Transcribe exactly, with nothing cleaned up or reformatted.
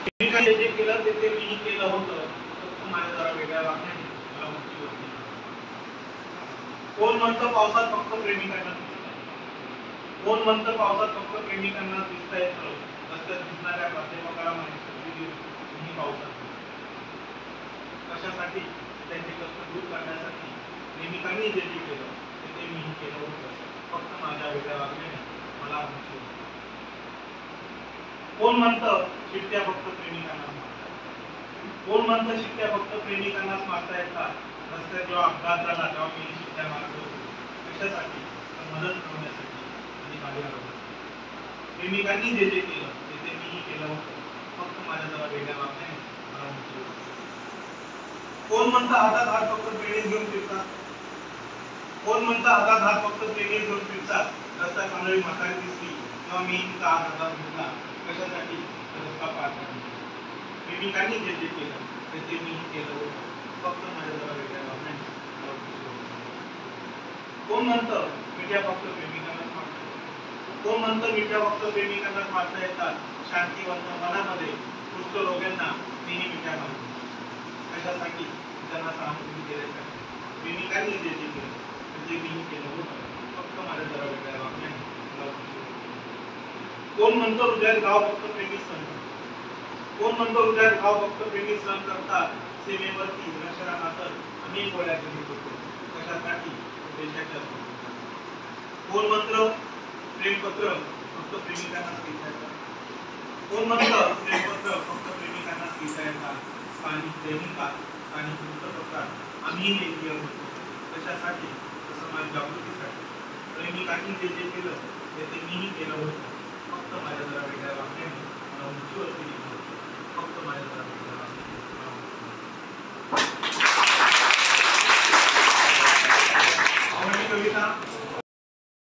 प्रेमिकाने जे केलं ते ते मीही केलं होतं, फक्त माझ्या जरा वेगळ्या वागण्याने मला मुक्ती होती. कोण म्हणतं पावसात फक्त प्रेमिकांना कोण म्हणतं पावसात फक्त प्रेमिकांना दिसता येतं, रस्त्यात दिसणाऱ्या प्राध्यापकाला माहिती पावसात कशासाठी? त्यांचे कष्ट दूर करण्यासाठी. प्रेमिकांनी जे जे केलं ते ते मीही केलं होतं, फक्त माझ्या वेगळ्या वागण्याने मला मुक्ती होती. कोण म्हणतं शिट्ट्या फक्त प्रेमिकांनाच मारतात, कोण म्हणतं शिट्ट्या फक्त प्रेमिकांनाच मारता येतात. रस्त्यात जेव्हा अपघात झाला तेव्हा मी शिट्ट्या मारत होतो, कशासाठी? मदत करण्यासाठी आणि माझ्या प्रेमिकांनी जे जे केलं ते ते मीही केलं होतं, फक्त माझ्या जरा वेगळ्या वागण्याने मला मुक्ती होती. कोण म्हणतं हातात हात फक्त प्रेमी घेऊन फिरतात, कोण म्हणतं हातात हात फक्त प्रेमी घेऊन फिरतात. रस्त्यात कांदळी म्हातारी दिसली तेव्हा मी तिचा हात हातात घेतला, कशासाठी? रस्ता पार करण्यासाठी. प्रेमिकांनी जे जे केलं ते ते मीही केलं होतं, फक्त माझ्या जरा वेगळ्या वागण्याने मला मुक्ती होती. कोण म्हणतं मिठ्या फक्त प्रेमिकांनाच मारतात, कोण म्हणतं मिठ्या फक्त प्रेमिकांनाच मारता येतात. शांतिवंत मनामध्ये कुष्ठरोग्यांना मीही मिठ्या मारतो, कशासाठी? त्यांना सहानुभूती देण्यासाठी. प्रेमिकांनी जे जे केलं ते मीही केलं होतं, फक्त माझ्या जरा वेगळ्या वागण्याने मला मुक्ती होती. कोण म्हणतो हृदयात घाव फक्त प्रेमी सहन करतात, कोण म्हणतो हृदयात घाव फक्त प्रेमी सहन करतात. सीमेवरती लष्करानंतर अनेक गोळ्या करीत होतो, कशासाठी? देशाच्या. कोण म्हणतं प्रेमपत्र फक्त प्रेमिकांनाच लिहिता येतात, कोण म्हणतं प्रेमपत्र फक्त प्रेमिकांनाच लिहिता येतात. स्थानिक दैनिकात, स्थानिक वृत्तपत्रात आम्ही लेखी होतो, कशासाठी? समाज जागृतीसाठी. प्रेमिकांनी जे जे केलं ते ते मीही केलं होतं, फक्त माझ्या जरा वेगळ्या वागण्याने मला मुक्ती होती.